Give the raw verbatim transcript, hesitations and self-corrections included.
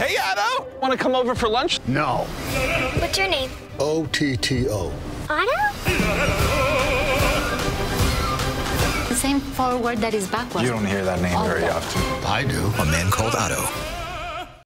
Hey, Otto! Want to come over for lunch? No. What's your name? O T T O. Otto? The same forward that is backward. You don't hear that name very often. I do. A Man Called Otto.